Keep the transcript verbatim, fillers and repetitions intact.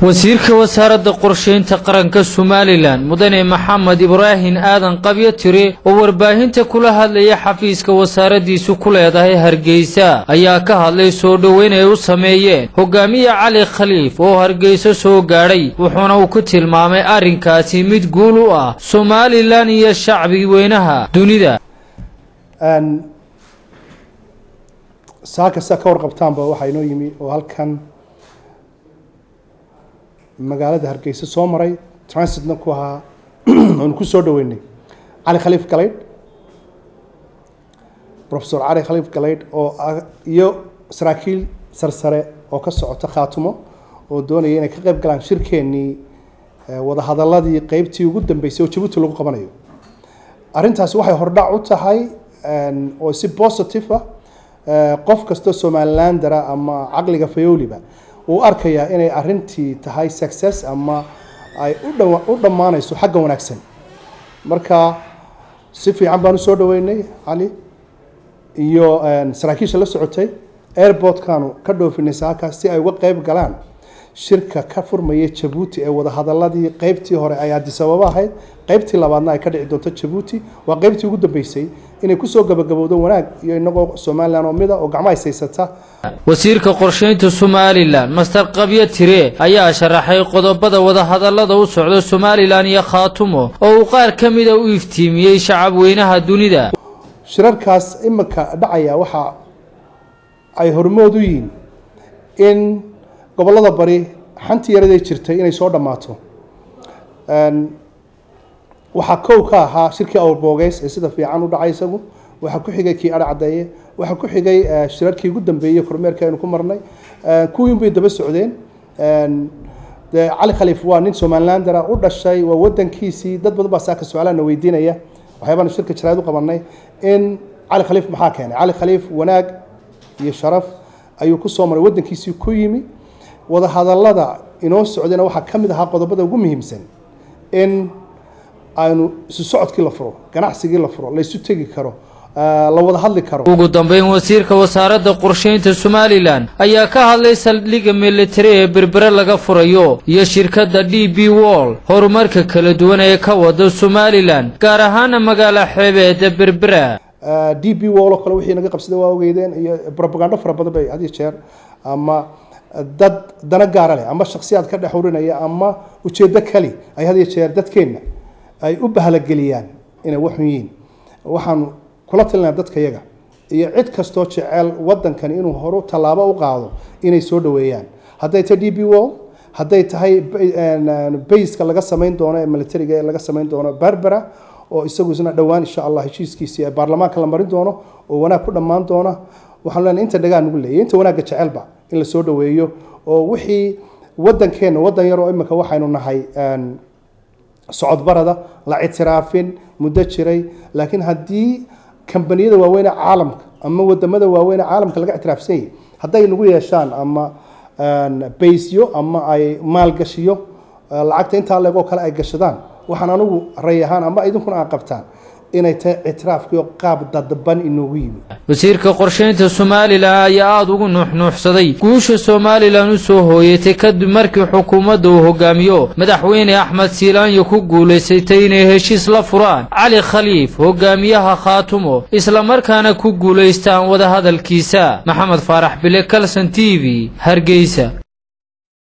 wasiirka wasaaradda qorsheynta qaranka Somaliland mudane Maxamed Ibrahim Aadan Qabyo tiri oo warbaahinta kula hadlaya xafiiska wasaaradiisu ku leedahay Hargeysa ayaa ka hadlay soo dhaweyn ay u sameeyeen hogaamiye Cali Khaliif oo Hargeysa soo gaaray wuxuuna uu ku tilmaamay arrinkaasi mid guul u ah Somaliland iyo shacbi weynaha dunida an saaka saaka warqabtaanba waxa inoo yimi oo halkan magaalada Hargeysa soo maray transitna ku ahaa oo ku soo dhaweynay Cali Khaliif Galeyd Professor Cali Khaliif Galeyd oo iyo saraakiil sarsare oo ka socota Khaatumo oo doonaya inay ka qayb galaan shirkeennii wada hadaladii qaybtii ugu dambeysay oo Djibouti lagu qabanayo arrintaas waxay hordhac u tahay oo si positive ah qof kasta Somaliland dara ama aqliga fayoliba oo arkaya inay arrintii tahay success ama ay u dhamaanayso xagga wanaagsan marka si fiican baan u soo dhaweynay Cali iyo saraakiisha la socotay airport-kaanu ka dhoofinay saaka si ay uga qayb galaan shirka ka furmaya Djibouti ee wada hadaladii qaybtii hore ay Addis Ababa ahayd qaybtii labaadna ay ka dhici doonto Djibouti waa qaybtii ugu dambeysay inay ku soo gabagabowdo wanaag iyo inagoo Somaliland oo mida oo gacmaha haysata wasiirka qorsheynta Somaliland Master Qabyo tiri ayaa sharaxay qodobada wada hadalada u socdo Somaliland iyo Khaatumo oo uu qaar kamid ah u iftiimiyay shacab weynaha dunida shirarkaas imika dhacaya waxa ay hormood u yihiin in gobolada bari xanti yaraday jirtay inay soo dhamaato een waxa koow ka ahaa shirkii Awrbogeys ee sida fiican u dhacay isagu waxa ku xigay kii Arcadeeye waxa ku xigay shirarkii ugu dambeeyay kormeerka aynu ku marnay kuwiin bay daba socdeen een de Cali Khaliif waa nin Somaliland dara u dhashay waa wadankiisii dad badan baa saaka su'aalaha weydiinaya waxyaabaan shirka jiraad u qabanay in Cali Khaliif maxaa keenay Cali Khaliif wanaag iyo sharaf ayuu ku soo maray wadankiisii ku yimi wada hadalada inoo socdana waxa kamid ahaa qodobada ugu muhiimsan in aynu isu socodkii la furo ganacsigii la furo la isu tagi karo la wada hadli karo ugu dambeyn wasiirka wasaaradda qorsheynta Somaliland ayaa ka hadlay saldhigga military ee Berbera laga furayo iyo shirkadda D B World horumarka kala duwan ee ka wada Somaliland gaar ahaan magaalada xeebeedda Berbera D B World kale wixii naga qabsaday waa ogeydeen iyo propaganda fara badan bay hadii jeer ama dad dana gaar leh ama shakhsiyaad ka dhaxurinaya ama ujeedo kali ay hadii jeer dadkeena ay u bahalageliyaan inay wax yihiin waxaan kula talinayaa dadka iyaga iyo cid kasto jecel wadankan inuu horo talaabo u qaado inay soo dhaweeyaan haday tahay D B World haday tahay base-ka laga sameyn doono ee military-ga ee laga sameyn doono Berbera oo isagu isna dhawaan insha Allah heshiiskiisa ee baarlamaanka la marin doono oo wanaag ku dhamaan doona waxaan leenahay inta dhagaan ugu leeyahay inta wanaaga jecelba in la soo dhaweeyo oo wixii wadankeena wadan yar oo imika waxaynu nahay aan socod barada la ictiraafin muddo jiray laakiin hadii kambaniyada waaweyn ee caalamka ama wadamada waaweyn ee caalamka laga ictiraafsan yahay haday lagu yeeshaan ama base-yo ama ay maal gashiyo lacagta inta leego kale ay gashadaan waxaan anigu rayahan ama idinkuna aan qabtaan inay tahay ictiraafkiyo qaab dadban inoogu yimi wasiirka qorsheynta Somaliland ayaa aad ugu nuuxnuuxsaday guusha Somaliland u soo hooyatay kadib markii xukuumadda uu hogaamiyo madaxweyne Axmed Siilaanyo ku guuleysatay inay heshiis la furaan Cali Khaliif hogaamiyaha Khaatumo isla markaana ku guuleystaan wada hadalkiisa Maxamed Faarax Bile Kalsan T V Hargeysa.